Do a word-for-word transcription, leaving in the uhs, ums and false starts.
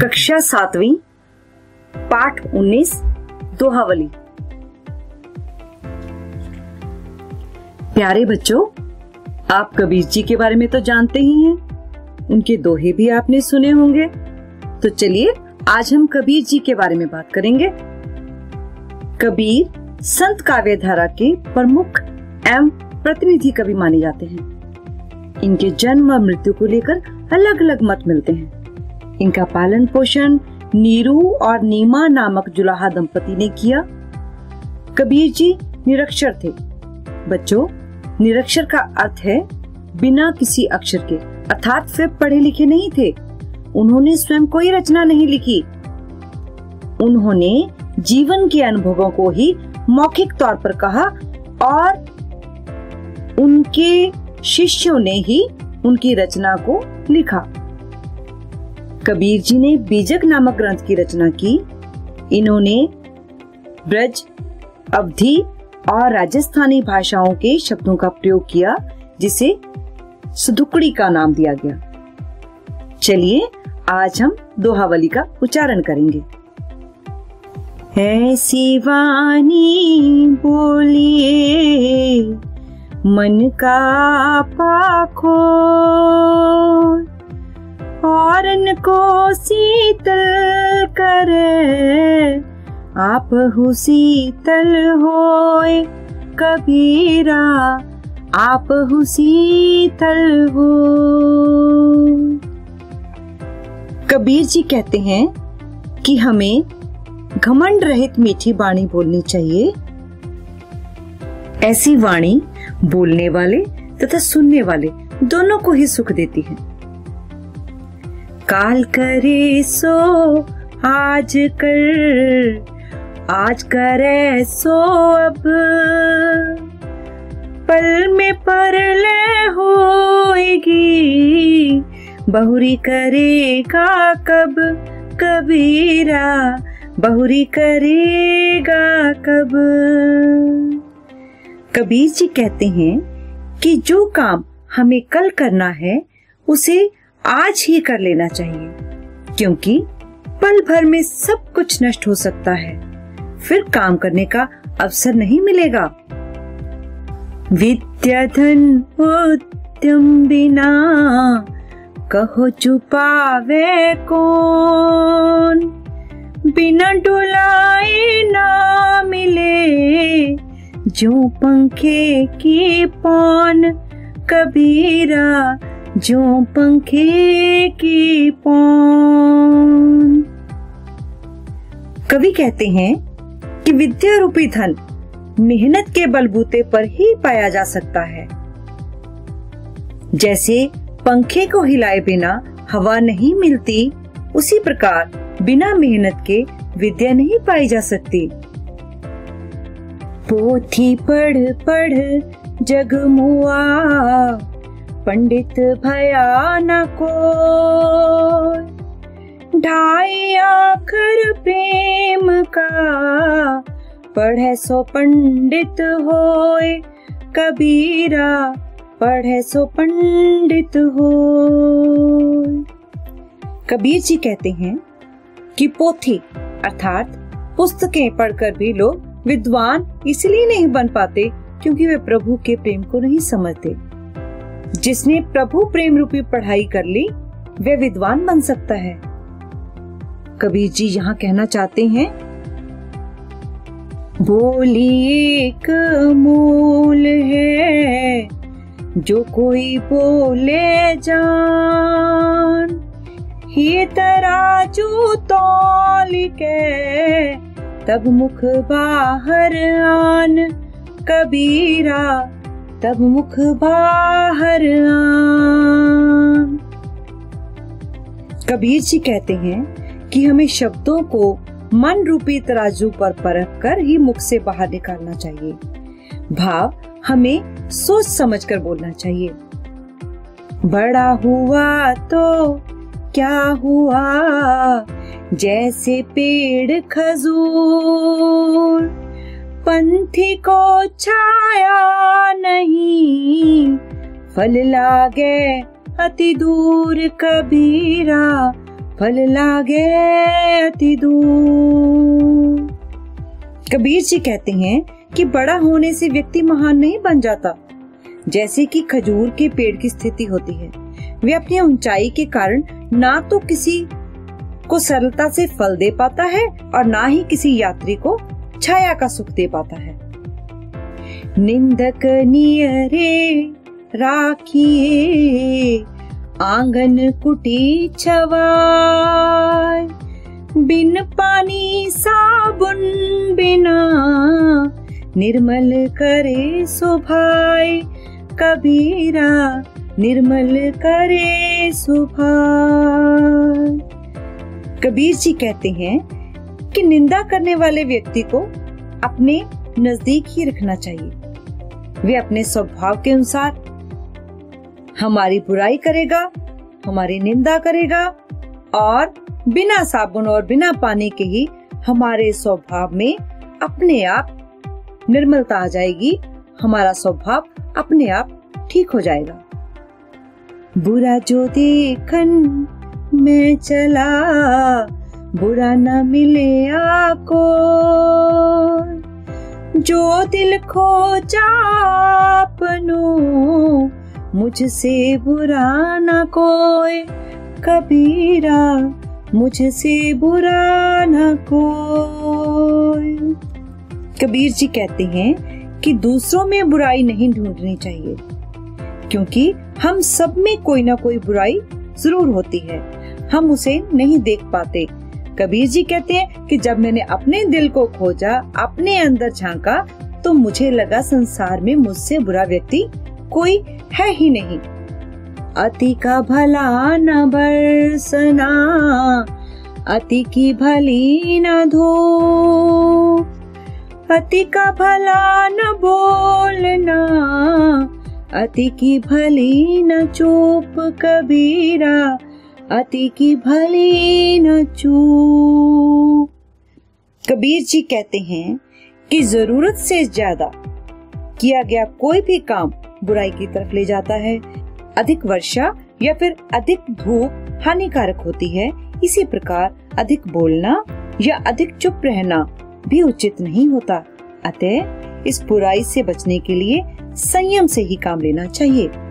कक्षा सातवीं, पाठ उन्नीस, दोहावली। प्यारे बच्चों, आप कबीर जी के बारे में तो जानते ही हैं, उनके दोहे भी आपने सुने होंगे। तो चलिए आज हम कबीर जी के बारे में बात करेंगे। कबीर संत काव्य धारा के प्रमुख एवं प्रतिनिधि कवि माने जाते हैं। इनके जन्म और मृत्यु को लेकर अलग अलग मत मिलते हैं। इनका पालन पोषण नीरू और नीमा नामक जुलाहा दंपति ने किया। कबीर जी निरक्षर थे। बच्चों, निरक्षर का अर्थ है बिना किसी अक्षर के, अर्थात वे पढ़े लिखे नहीं थे। उन्होंने स्वयं कोई रचना नहीं लिखी। उन्होंने जीवन के अनुभवों को ही मौखिक तौर पर कहा और उनके शिष्यों ने ही उनकी रचना को लिखा। कबीर जी ने बीजक नामक ग्रंथ की रचना की। इन्होंने ब्रज, अवधी और राजस्थानी भाषाओं के शब्दों का प्रयोग किया, जिसे सुदुकड़ी का नाम दिया गया। चलिए आज हम दोहावली का उच्चारण करेंगे। ऐसी वाणी बोलिए मन का पाखो, औरन को शीतल करे, आप हु शीतल होए कबीरा, आप हु शीतल हो। कबीर जी कहते हैं कि हमें घमंड रहित मीठी वाणी बोलनी चाहिए। ऐसी वाणी बोलने वाले तथा सुनने वाले दोनों को ही सुख देती है। काल करे सो आज कर, आज करे सो अब, पल में परलय होएगी, बहुरी करेगा कब कबीरा, बहुरी करेगा कब। कबीर जी कहते हैं कि जो काम हमें कल करना है उसे आज ही कर लेना चाहिए, क्योंकि पल भर में सब कुछ नष्ट हो सकता है, फिर काम करने का अवसर नहीं मिलेगा। विद्या धन उद्यम बिना, कहो छुपावे कौन, बिना डुलाए ना मिले, जो पंखे की पौन कबीरा, जो पंखे की पौन। कवि कहते हैं कि विद्या रूपी धन मेहनत के बलबूते पर ही पाया जा सकता है। जैसे पंखे को हिलाए बिना हवा नहीं मिलती, उसी प्रकार बिना मेहनत के विद्या नहीं पाई जा सकती। पोथी पढ़ पढ़ जग मुआ, पंडित भया न कोई, ढाई आखर प्रेम का, पढ़े सो पंडित होए कबीरा, पढ़े सो पंडित होए। कबीर जी कहते हैं कि पोथी अर्थात पुस्तकें पढ़कर भी लोग विद्वान इसलिए नहीं बन पाते क्योंकि वे प्रभु के प्रेम को नहीं समझते। जिसने प्रभु प्रेम रूपी पढ़ाई कर ली वह विद्वान बन सकता है। कबीर जी यहाँ कहना चाहते हैं, बोली एक मूल है, जो कोई बोले जान, ये तराजू तौल के, तब मुख बाहर आन कबीरा, तब मुख बाहर आन। कबीर जी कहते हैं कि हमें शब्दों को मन रूपी तराजू पर परख कर ही मुख से बाहर निकालना चाहिए। भाव हमें सोच समझकर बोलना चाहिए। बड़ा हुआ तो क्या हुआ, जैसे पेड़ खजूर, पंथी को छाया नहीं, फल लागे अति दूर कबीरा, फल लागे अति दूर। कबीर जी कहते हैं कि बड़ा होने से व्यक्ति महान नहीं बन जाता। जैसे कि खजूर के पेड़ की स्थिति होती है, वे अपनी ऊंचाई के कारण ना तो किसी को सरलता से फल दे पाता है और ना ही किसी यात्री को छाया का सुख दे पाता है। निंदक नियरे राखिए आंगन कुटी छवाय, बिन पानी साबुन बिना निर्मल करे सुभाय, कबीरा निर्मल करे सुभाय। कबीर जी कहते हैं कि निंदा करने वाले व्यक्ति को अपने नजदीक ही रखना चाहिए। वे अपने स्वभाव के अनुसार हमारी बुराई करेगा, हमारी निंदा करेगा और बिना साबुन और बिना पानी के ही हमारे स्वभाव में अपने आप निर्मलता आ जाएगी, हमारा स्वभाव अपने आप ठीक हो जाएगा। बुरा जो देखन मैं चला, बुरा न मिले आको, जो दिल खोजा अपनो, मुझसे बुरा न कोई, कबीरा मुझसे बुरा न कोई। कबीर जी कहते हैं कि दूसरों में बुराई नहीं ढूंढनी चाहिए, क्योंकि हम सब में कोई ना कोई बुराई जरूर होती है, हम उसे नहीं देख पाते। कबीर जी कहते हैं कि जब मैंने अपने दिल को खोजा, अपने अंदर झांका, तो मुझे लगा संसार में मुझसे बुरा व्यक्ति कोई है ही नहीं। अति का भला न बरसना, अति की भली न धो, अति का भला न बोलना, अति की भली न चुप, कबीरा अति की भली न चूप। कबीर जी कहते हैं कि जरूरत से ज्यादा किया गया कोई भी काम बुराई की तरफ ले जाता है। अधिक वर्षा या फिर अधिक धूप हानिकारक होती है। इसी प्रकार अधिक बोलना या अधिक चुप रहना भी उचित नहीं होता। अतः इस बुराई से बचने के लिए संयम से ही काम लेना चाहिए।